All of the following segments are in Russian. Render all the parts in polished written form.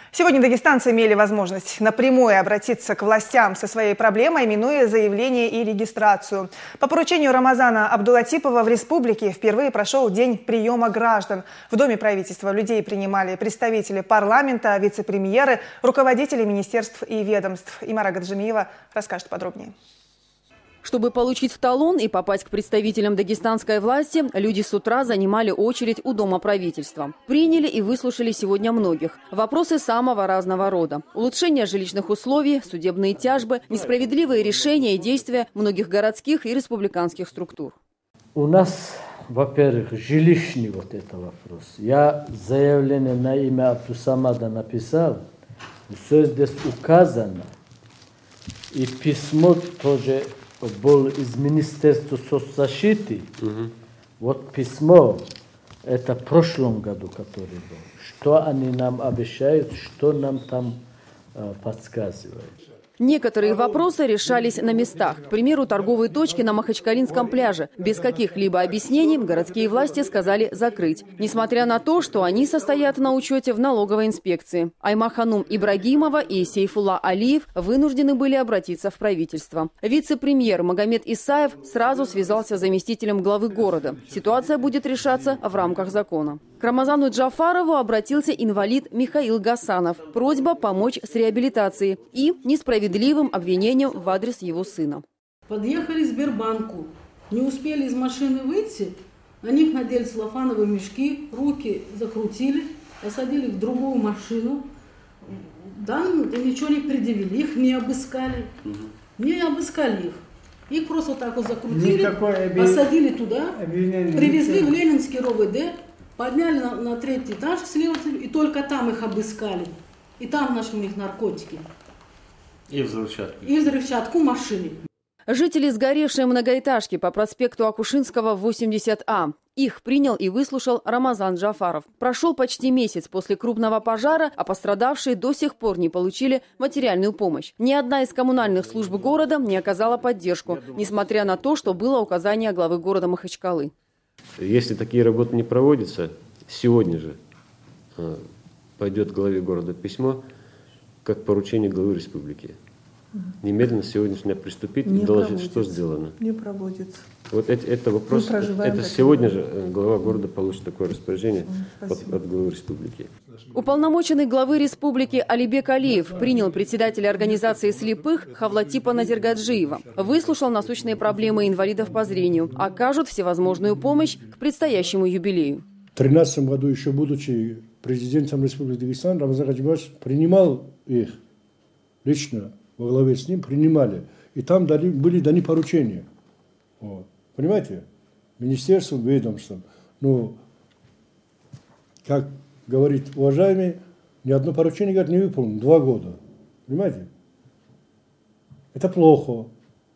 Сегодня дагестанцы имели возможность напрямую обратиться к властям со своей проблемой, минуя заявление и регистрацию. По поручению Рамазана Абдулатипова в республике впервые прошел день приема граждан. В Доме правительства людей принимали представители парламента, вице-премьеры, руководители министерств и ведомств. Имара Гаджимиева расскажет подробнее. Чтобы получить талон и попасть к представителям дагестанской власти, люди с утра занимали очередь у Дома правительства. Приняли и выслушали сегодня многих. Вопросы самого разного рода. Улучшение жилищных условий, судебные тяжбы, несправедливые решения и действия многих городских и республиканских структур. У нас, во-первых, жилищный вот это вопрос. Я заявление на имя Абдусамада написал, все здесь указано. И письмо тоже был из Министерства соцзащиты. Вот письмо, это в прошлом году, который был. Что они нам обещают, что нам там подсказывают. Некоторые вопросы решались на местах. К примеру, торговые точки на Махачкалинском пляже. Без каких-либо объяснений городские власти сказали закрыть. Несмотря на то, что они состоят на учете в налоговой инспекции. Аймаханум Ибрагимова и Сейфулла Алиев вынуждены были обратиться в правительство. Вице-премьер Магомед Исаев сразу связался с заместителем главы города. Ситуация будет решаться в рамках закона. К Рамазану Джафарову обратился инвалид Михаил Гасанов. Просьба помочь с реабилитацией и несправедливым обвинением в адрес его сына. Подъехали к Сбербанку. Не успели из машины выйти, на них надели целлофановые мешки, руки закрутили, посадили в другую машину. Да, ничего не предъявили, их не обыскали. Не обыскали их. Их просто так вот закрутили, посадили туда, привезли в Ленинский РОВД. Подняли на третий этаж к следователю, и только там их обыскали. И там нашли у них наркотики. И взрывчатку. И взрывчатку в машине. Жители сгоревшей многоэтажки по проспекту Акушинского 80А. Их принял и выслушал Рамазан Джафаров. Прошел почти месяц после крупного пожара, а пострадавшие до сих пор не получили материальную помощь. Ни одна из коммунальных служб города не оказала поддержку, несмотря на то, что было указание главы города Махачкалы. Если такие работы не проводятся, сегодня же пойдет главе города письмо, как поручение главы республики. Немедленно сегодня приступить и доложить, что сделано. Не проводится. Вот это вопрос, это сегодня же глава города получит такое распоряжение от главы республики. Уполномоченный главы республики Алибек Алиев принял председателя организации слепых Хавлатипа Назиргаджиева. Выслушал насущные проблемы инвалидов по зрению. Окажут всевозможную помощь к предстоящему юбилею. В 2013 году, еще будучи президентом Республики Дагестан, Рамазан Гаджимович принимал их лично, во главе с ним принимали. И там были даны поручения. Вот. Понимаете? Министерством, ведомством. Но, как говорит уважаемый, ни одно поручение, говорит, не выполнено. 2 года. Понимаете? Это плохо.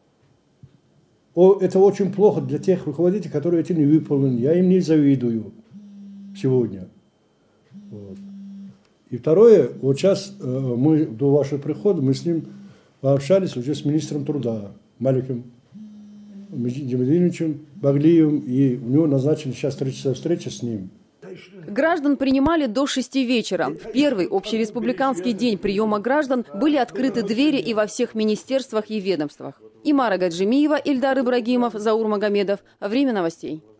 Это очень плохо для тех руководителей, которые это не выполнены. Я им не завидую сегодня. Вот. И второе, вот сейчас мы до вашего прихода, мы с ним пообщались уже с министром труда Маликом Демидовичем Баглиевым, и у него назначена сейчас встреча с ним. Граждан принимали до 6 вечера. В первый общереспубликанский день приема граждан были открыты двери и во всех министерствах и ведомствах. Имара Гаджимиева, Ильдар Ибрагимов, Заур Магомедов. Время новостей.